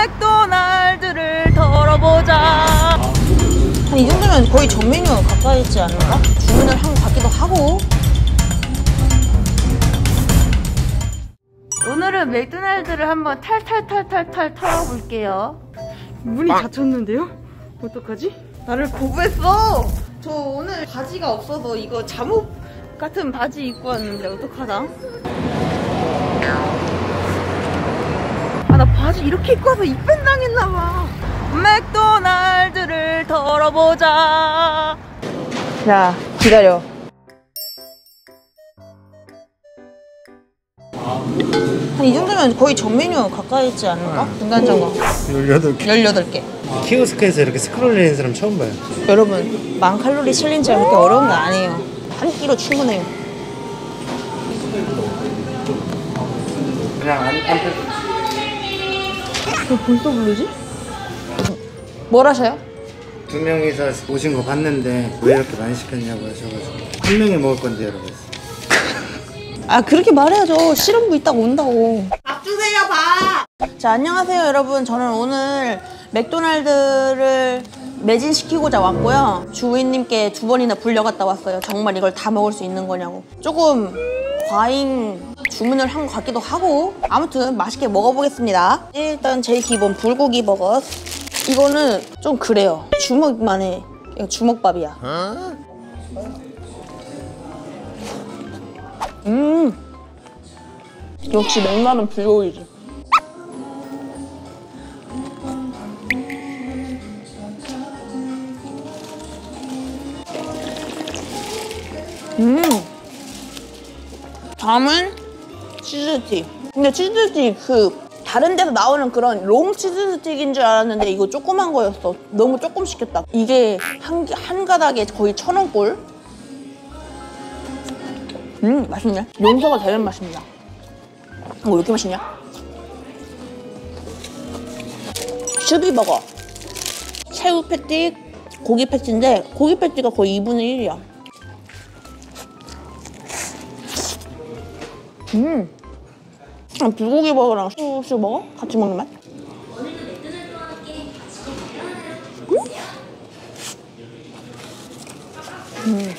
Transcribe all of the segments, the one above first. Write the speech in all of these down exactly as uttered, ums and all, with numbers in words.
맥도날드를 덜어보자. 한 이 정도면 거의 전 메뉴 가까이 있지 않을까? 주문을 한 것 같기도 하고. 오늘은 맥도날드를 한번 탈탈탈탈탈 털어볼게요. 문이 닫혔는데요? 어떡하지? 나를 거부했어! 저 오늘 바지가 없어서 이거 잠옷 같은 바지 입고 왔는데 어떡하다? 아, 나 바지 이렇게 입고 와서 입밴 당했나봐. 맥도날드를 덜어보자. 야, 기다려. 한 이 정도면 거의 전 메뉴 가까이 있지 않을까? 중간점검 열여덟 개. 열여덟 개. 키오스크에서 이렇게 스크롤 내는 사람 처음 봐요. 여러분, 만 칼로리 챌린지가 그렇게 어려운 거 아니에요. 한 끼로 충분해요. 그냥 안, 안 펴. 왜 벌써 부르지? 뭘 하셔요? 두 명이서 오신 거 봤는데 왜 이렇게 많이 시켰냐고 하셔가지고 한 명이 먹을 건데 여러분. 아, 그렇게 말해야죠. 실험부 있다고 온다고. 밥 주세요, 밥! 자, 안녕하세요 여러분. 저는 오늘 맥도날드를 매진시키고자 왔고요. 주인님께 두 번이나 불려갔다 왔어요. 정말 이걸 다 먹을 수 있는 거냐고. 조금 과잉 주문을 한 것 같기도 하고. 아무튼 맛있게 먹어보겠습니다. 일단 제일 기본 불고기 버거. 이거는 좀 그래요. 주먹만 해. 이거 주먹밥이야. 음, 역시 맥날은 불고기지. 음, 다음은 치즈스틱. 근데 치즈스틱 그 다른 데서 나오는 그런 롱 치즈스틱인 줄 알았는데 이거 조그만 거였어. 너무 조금 시켰다. 이게 한, 한 가닥에 거의 천 원꼴. 음, 맛있네. 용서가 되는 맛입니다. 이거 왜 이렇게 맛있냐? 슈비버거. 새우 패티, 고기 패티인데 고기 패티가 거의 이분의 일이야. 음, 불고기 버거랑 슈슈버거 같이 먹는 맛? 음.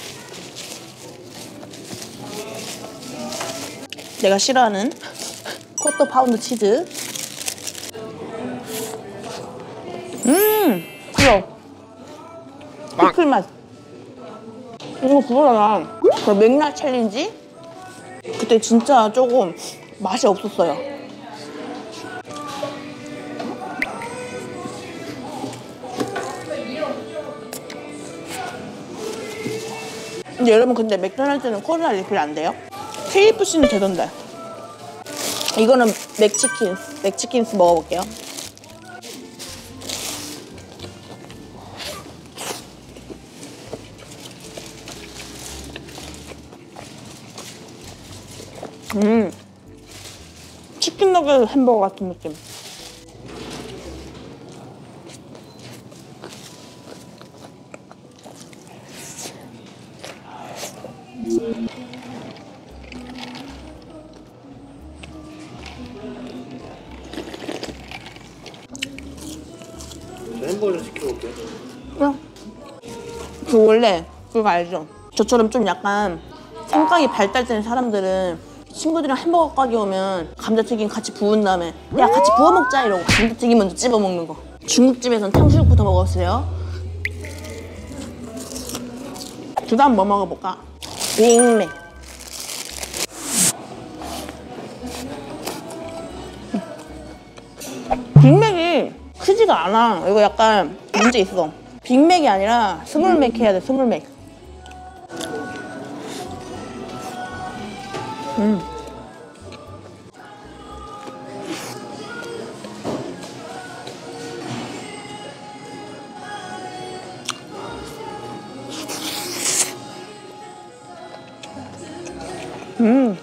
내가 싫어하는 쿼터 파운드 치즈. 음, 그래. 피클 맛. 이거 그거잖아. 그 맥날 챌린지? 그때 진짜 조금 맛이 없었어요. 근데 여러분, 근데 맥도날드는 코로나 리필 안 돼요? 케이에프씨는 되던데. 이거는 맥치킨스. 맥치킨스 먹어볼게요. 음, 치킨 너겟 햄버거 같은 느낌. 햄버거 좀 시켜볼게요. 응. 그 원래 그거 알죠? 저처럼 좀 약간 생각이 발달된 사람들은 친구들이랑 햄버거 가게 오면 감자튀김 같이 부은 다음에 야, 같이 부어 먹자 이러고 감자튀김 먼저 찝어 먹는 거. 중국집에선 탕수육부터 먹었어요. 그 다음 뭐 먹어볼까? 빅맥. 빅맥이 크지가 않아. 이거 약간 문제 있어. 빅맥이 아니라 스몰맥 해야 돼. 스몰맥. 음. 음.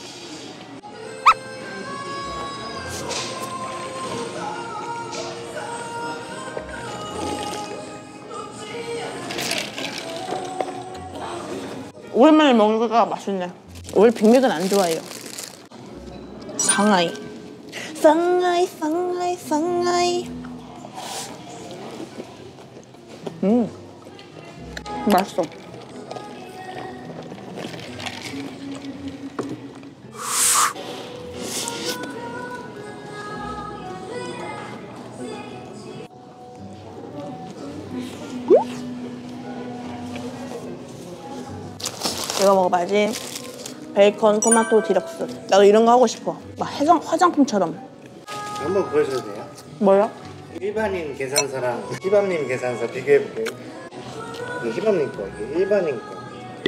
오랜만에 먹으니까 맛있네. 원래 빅맥은 안 좋아해요. 상하이. 상하이 상하이 상하이. 음 맛있어. 이거 먹어봐야지. 베이컨 토마토 디럭스. 나도 이런 거 하고 싶어. 막 해상, 화장품처럼. 한번 보여줘도 돼요? 뭐야? 일반인 계산서랑 희밥님 계산서 비교해볼게요. 이게 희밥님 거, 이게 일반인 거.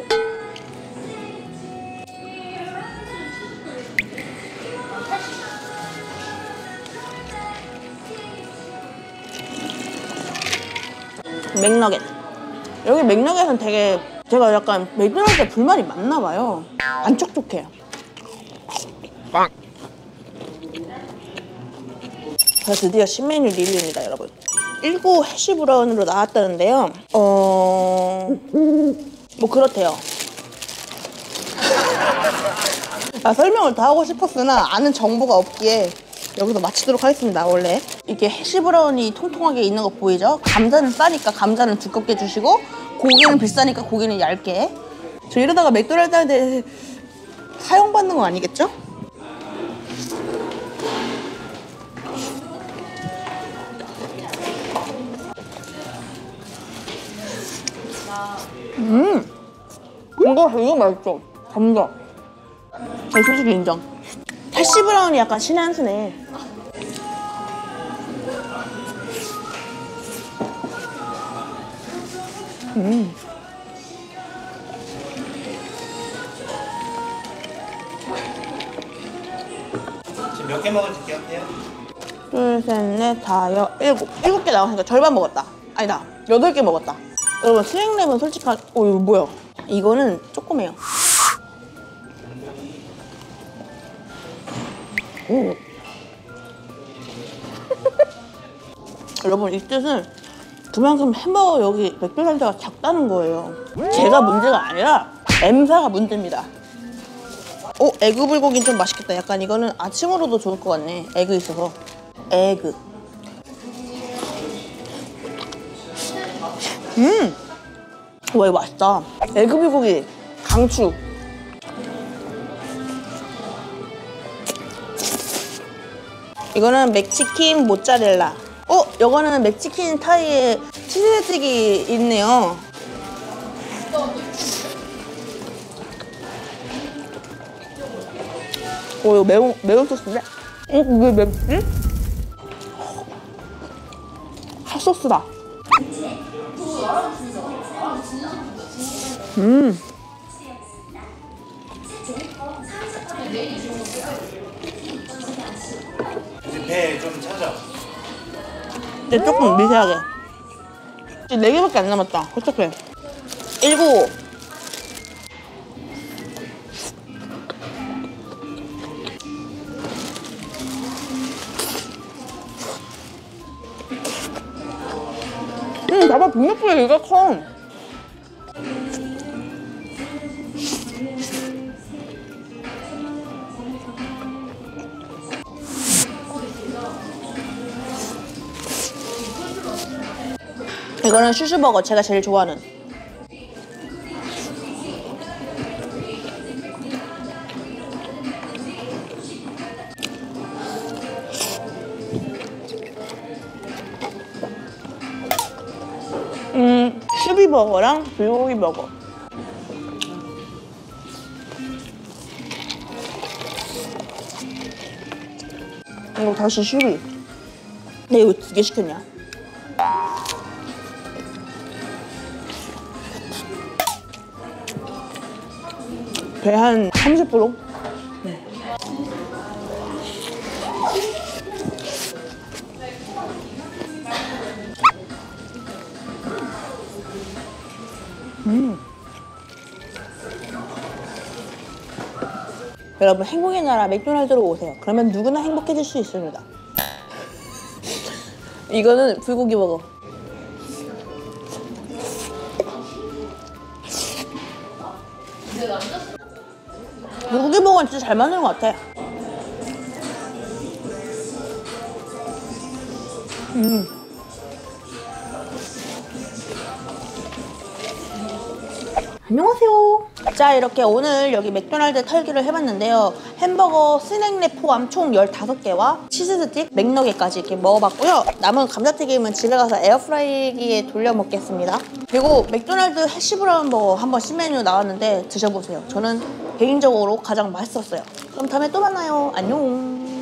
맥너겟. 여기 맥너겟은 되게 제가 약간 맥도날드 불만이 많나 봐요. 안 촉촉해요. 빵! 자, 드디어 신메뉴 리뷰입니다, 여러분. 일구 해시 브라운으로 나왔다는데요. 어... 뭐 그렇대요. 아, 설명을 더 하고 싶었으나 아는 정보가 없기에 여기서 마치도록 하겠습니다. 원래 이게 해시 브라운이 통통하게 있는 거 보이죠? 감자는 싸니까 감자는 두껍게 주시고 고기는 비싸니까 고기는 얇게. 저 이러다가 맥도날드한테 사용받는 거 아니겠죠? 음, 이거 이거 맛있어. 감자. 저 솔직히 인정. 해시 브라운이 약간 신의 한 수네. 음. 지금 몇 개 먹을지 기억해요? 둘, 셋, 넷, 다, 여, 일곱. 일곱 개 나왔으니까 절반 먹었다. 아니다, 여덟 개 먹었다. 여러분, 스낵랩은 솔직하게, 어, 이거 뭐야? 이거는 조그매요. 오. 여러분, 이 뜻은 그만큼 햄버거 여기 맥도날드가 작다는 거예요. 제가 문제가 아니라 M사가 문제입니다. 오, 에그 불고기는 좀 맛있겠다. 약간 이거는 아침으로도 좋을 것 같네. 에그 있어서. 에그. 음! 와, 이거 맛있다. 에그 불고기, 강추. 이거는 맥치킨 모짜렐라. 어? 이거는 맥치킨 타이에 치즈스틱이 있네요. 오, 이거 매운, 매운 소스인데? 응? 왜 맵지? 핫소스다. 음. 배 좀 찾아. 이제 조금 미세하게. 이제 네 개밖에 안 남았다. 어떡해. 일곱. 음, 봐봐, 분명히 이가 커. 이거는 슈슈버거, 제가 제일 좋아하는. 음, 슈비버거랑 불고기 버거. 이거 다시 슈비. 내 이거 두 개 시켰냐? 배 한 삼십 프로? 네. 음. 여러분, 행복의 나라 맥도날드로 오세요. 그러면 누구나 행복해질 수 있습니다. 이거는 불고기 버거. 불고기 버거는 진짜 잘 만드는 것 같아. 음. 안녕하세요. 자, 이렇게 오늘 여기 맥도날드 털기를 해봤는데요. 햄버거 스낵랩 포함 총 열다섯 개와 치즈스틱, 맥너겟까지 이렇게 먹어봤고요. 남은 감자튀김은 집에 가서 에어프라이기에 돌려 먹겠습니다. 그리고 맥도날드 해시브라운 버거 한번 신메뉴 나왔는데 드셔보세요. 저는 개인적으로 가장 맛있었어요. 그럼 다음에 또 만나요. 안녕.